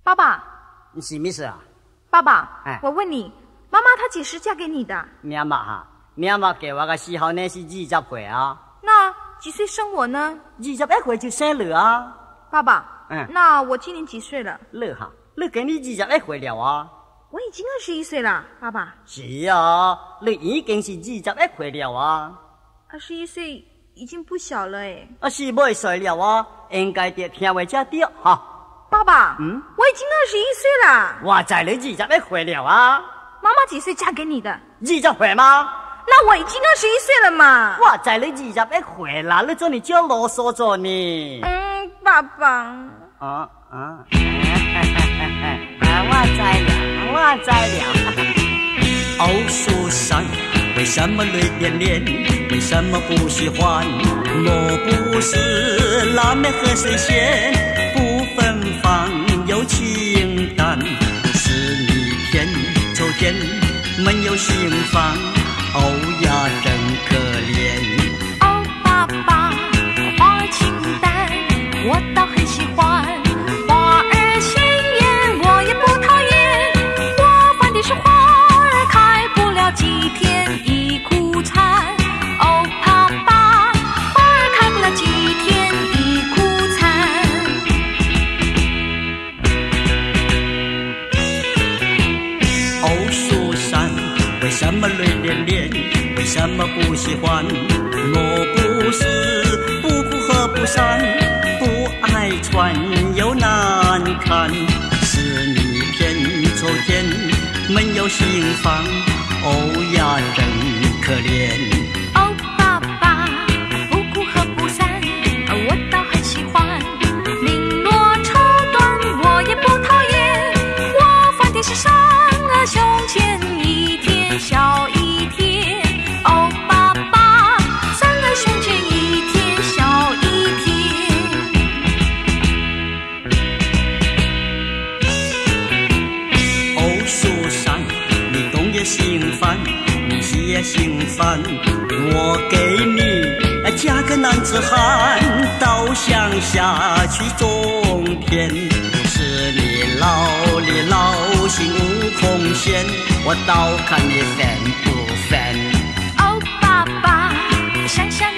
爸爸， 你什么事啊？ 爸爸， 哎， 我问你，妈妈她几时嫁给你的？ 明白哈，明白给我个时候呢是20岁啊。 那几岁生我呢 ？21岁就生了啊。 爸爸，那我今年几岁了？ 了哈，你跟你21岁了啊。 我已经21岁了，爸爸。 是啊，你已经是21岁了啊。 21岁已经不小了哎。 18岁了啊，应该得听话才对哈。 爸爸，我已经21岁了。 我在你21岁了啊。 妈妈几岁嫁给你的 ？20岁吗？ 那我已经21岁了嘛。 我在你21岁了，你做你就啰嗦着呢。 爸爸。 我在了。 奥数山，为什么泪点点？为什么不喜欢？莫不是腊梅和水仙，不芬芳又清淡。是你偏秋天没有心房，哦呀真可怜。 哦爸爸，花儿清淡，我倒很喜欢。花儿鲜艳，我也不讨厌。我犯的是花儿开不了几天已枯残。哦爸爸，花儿开不了几天已枯残。 哦树山，为什么泪点点？为什么不喜欢？莫不是不哭和不散，不爱穿又难看。是你偏秋天没有心房，哦呀真可怜。 哦爸爸，不哭和不散，我倒很喜欢。绫罗绸缎我也不讨厌，我犯的是伤了胸前一天笑一天。哦爸爸，伤了胸前一天笑一天。 哦树山，你懂也心烦，你喜也心烦。我给你嫁个男子汉，到乡下去种田。是你老心无空闲，我倒看你烦不烦。 哦爸爸，想想